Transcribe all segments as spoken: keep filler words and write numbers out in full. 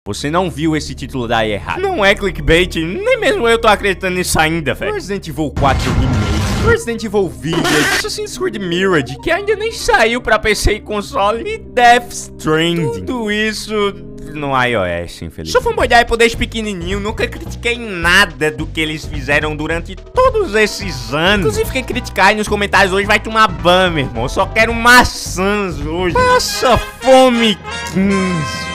Você não viu esse título daí errado. Não é clickbait, nem mesmo eu tô acreditando nisso ainda, velho. Resident Evil quatro Remake, Resident Evil Village, Assassin's Creed Mirage, que ainda nem saiu pra P C e console, e Death Stranding. Tudo isso no iOS, infelizmente. Sou fanboy da Apple desde pequenininho, nunca critiquei nada do que eles fizeram durante todos esses anos. Inclusive, quem criticar aí nos comentários hoje vai tomar ban, meu irmão. Eu só quero maçãs hoje. Passa fome quinze.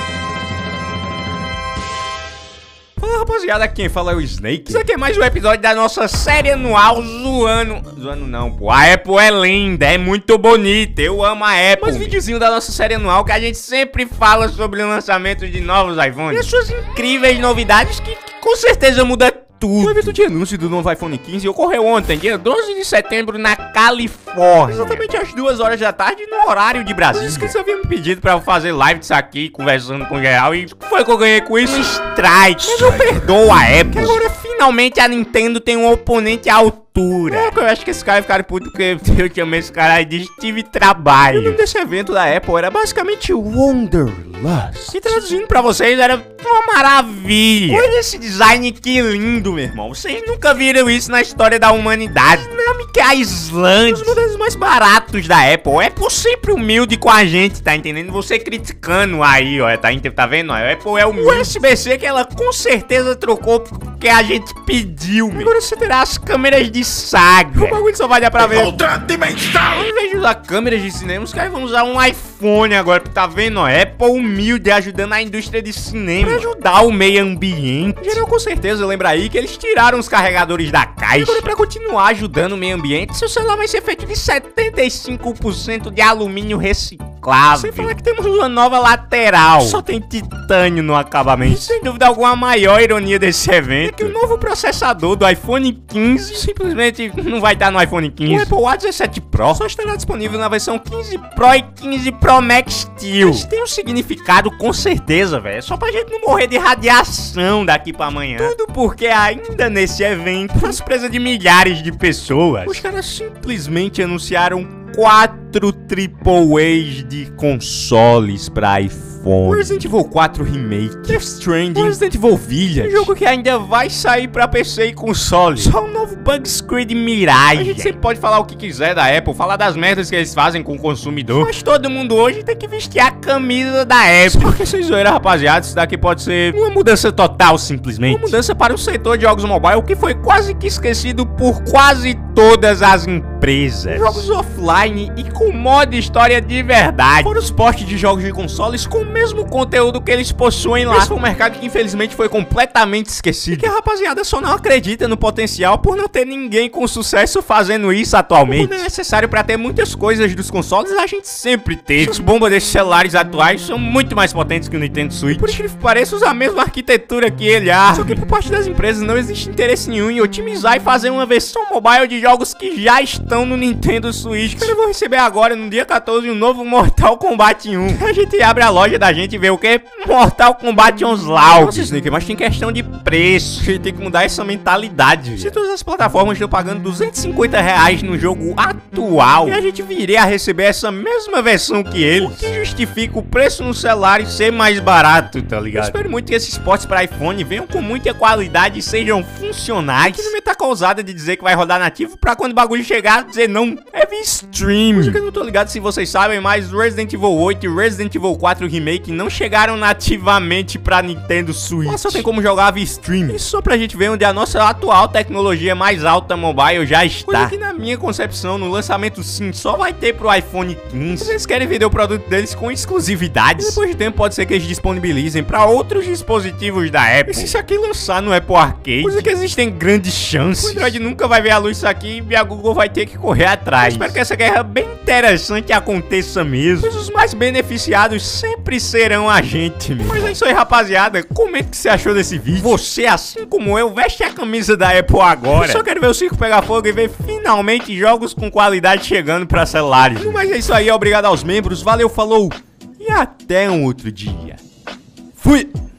Fala, rapaziada, quem fala é o Snake. Isso aqui é mais um episódio da nossa série anual zoando... Zoando não, pô. A Apple é linda, é muito bonita, eu amo a Apple. Mais videozinho da nossa série anual que a gente sempre fala sobre o lançamento de novos iPhones. E as suas incríveis novidades que, que com certeza muda tudo. O evento de anúncio do novo iPhone quinze ocorreu ontem, dia doze de setembro, na Califórnia. Exatamente às duas horas da tarde, no horário de Brasília. Por isso que você havia me pedido pra eu fazer live disso aqui, conversando com geral. E o que foi que eu ganhei com isso? Um strike. Mas eu perdoo a Apple. Agora, finalmente, a Nintendo tem um oponente à altura. É, eu acho que esse cara ficaram puto porque eu chamei esse cara aí de tive trabalho. O nome desse evento da Apple era basicamente Wonderlust, que traduzindo pra vocês era uma maravilha. Olha esse design que lindo, meu irmão. Vocês nunca viram isso na história da humanidade. Dinâmica Islândia. Os modelos mais baratos da Apple. A Apple sempre humilde com a gente, tá entendendo? Você criticando aí, ó, tá, tá vendo? A Apple é humilde. O U S B C que ela com certeza trocou porque a gente pediu, meu. Agora você terá as câmeras de saga. O bagulho só vai dar pra ver. Outra dimensão. Ao invés de usar câmeras de cinema, os caras vão usar um iPhone agora. Tá vendo, ó? Apple humilde ajudando a indústria de cinema. Pra ajudar o meio ambiente. Geral, com certeza, lembra aí que eles tiraram os carregadores da caixa. Agora, pra continuar ajudando o meio ambiente, seu celular vai ser feito de setenta e cinco por cento de alumínio reciclável. Sem falar que temos uma nova lateral. Só tem titânio no acabamento. E, sem dúvida alguma, a maior ironia desse evento é que o novo processador do iPhone quinze simplesmente não vai estar no iPhone quinze. O Apple Watch dezessete Pro só estará disponível na versão quinze Pro e quinze Pro Max Steel. Mas tem um significado com certeza, velho. Só pra gente não morrer de radiação daqui pra amanhã. Tudo porque ainda nesse evento, pra surpresa de milhares de pessoas, os caras simplesmente anunciaram quatro Triple A's de consoles pra iPhone. Resident Evil quatro Remake, Death Stranding, Resident Evil Village, um jogo que ainda vai sair pra P C e console. Só o novo Bugs Creed Mirage. A gente sempre pode falar o que quiser da Apple, falar das merdas que eles fazem com o consumidor, mas todo mundo hoje tem que vestir a camisa da Apple. Só que vocês zoeiram, rapaziada, isso daqui pode ser uma mudança total, simplesmente. Uma mudança para o setor de jogos mobile que foi quase que esquecido por quase todas as empresas. Jogos offline e com modo história de verdade. Fora os portes de jogos de consoles com o mesmo conteúdo que eles possuem lá. Esse foi um mercado que infelizmente foi completamente esquecido. E que a rapaziada só não acredita no potencial por não ter ninguém com sucesso fazendo isso atualmente. Quando é necessário pra ter muitas coisas dos consoles, a gente sempre teve. As bombas desses celulares atuais são muito mais potentes que o Nintendo Switch. Por incrível que pareça, usa a mesma arquitetura que ele. Ah, só que por parte das empresas não existe interesse nenhum em otimizar e fazer uma versão mobile de jogos que já estão no Nintendo Switch. Eu vou receber agora, no dia quatorze, um novo Mortal Kombat um. A gente abre a loja da gente e vê o que? Mortal Kombat Onslaught. Nossa, Snake, mas tem questão de preço. A gente tem que mudar essa mentalidade. Se todas as plataformas estão pagando duzentos e cinquenta reais no jogo atual, e a gente viria a receber essa mesma versão que eles, o que justifica o preço no celular e ser mais barato, tá ligado? Eu espero muito que esses ports para iPhone venham com muita qualidade e sejam funcionais. Que não me tá causada de dizer que vai rodar nativo pra quando o bagulho chegar, dizer não, é via stream. Porque eu não tô ligado se vocês sabem, mas Resident Evil oito e Resident Evil quatro Remake não chegaram nativamente pra Nintendo Switch. Mas só tem como jogar via stream. Isso só pra gente ver onde a nossa atual tecnologia mais alta mobile já está. Coisa que na minha concepção, no lançamento sim, só vai ter pro iPhone quinze. Vocês querem vender o produto deles com exclusividades? E depois de tempo pode ser que eles disponibilizem pra outros dispositivos da Apple. E se isso aqui lançar no Apple Arcade, coisa que existem grandes chances, o Android nunca vai ver a luz isso aqui e a Google vai ter que correr atrás. Eu espero que essa guerra bem interessante aconteça mesmo, pois os mais beneficiados sempre serão a gente, meu. Mas é isso aí, rapaziada. Comenta o que você achou desse vídeo. Você, assim como eu, veste a camisa da Apple agora. Eu só quero ver o circo pegar fogo e ver finalmente jogos com qualidade chegando pra celulares. Mas é isso aí, obrigado aos membros, valeu, falou e até um outro dia. Fui!